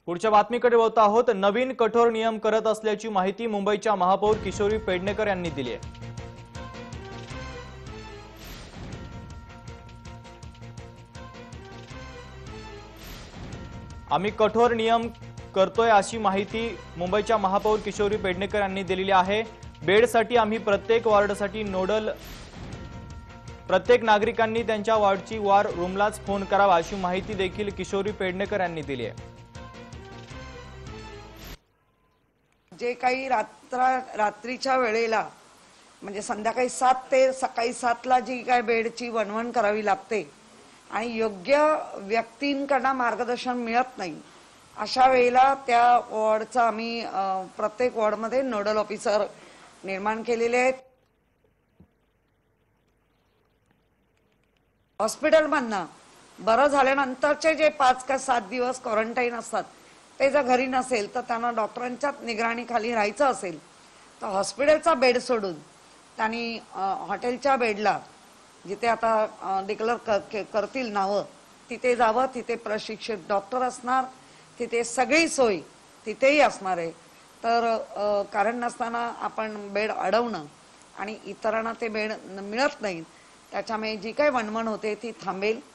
पुढच्या बातमीकडे वळत आहोत। नवीन कठोर नियम करत असल्याची माहिती मुंबईच्या महापौर किशोरी पेडणेकर यांनी दिली आहे। आम्ही कठोर नियम करतोय अशी माहिती मुंबईच्या महापौर किशोरी पेडणेकर यांनी दिलेली आहे। बेडसाठी आम्ही प्रत्येक वॉर्डसाठी नोडल प्रत्येक नागरिकांनी त्यांच्या वॉर्डची वॉर रूमलाच फोन करावा अशी माहिती देखील किशोरी पेडणेकर यांनी दिली आहे। जे काही रात्रीच्या वेळेला म्हणजे संध्याकाळी 7 ते सकाळी 7 ला जी काय बेडची वणवण करावी लागते आणि योग्य व्यक्तींकडून मार्गदर्शन मिळत नाही अशा वेळेला त्या वॉर्डचा आम्ही प्रत्येक वॉर्डमध्ये नोडल ऑफिसर निर्माण केलेले आहेत। हॉस्पिटलमधनं बरं झाल्यानंतरचे जे 5 का 7 दिवस क्वारंटाईन असतात ते जर घरी नसेल तर त्यांना डॉक्टरांच्या निगराणीखाली राहायचं असेल तर हॉस्पिटलचा बेड सोडून त्यांनी हॉटेलच्या बेडला जिथे आता डिक्लेअर करतील नावं तिथे जावं। तिथे प्रशिक्षित डॉक्टर असणार, तिथे सगळी सोय तिथेही असणार आहे। तर कारण नसताना आपण बेड अडवणं आणि इतरांना ते बेड मिळत नाही त्याच्यामुळे जी काही वणवण होते ती थांबेल।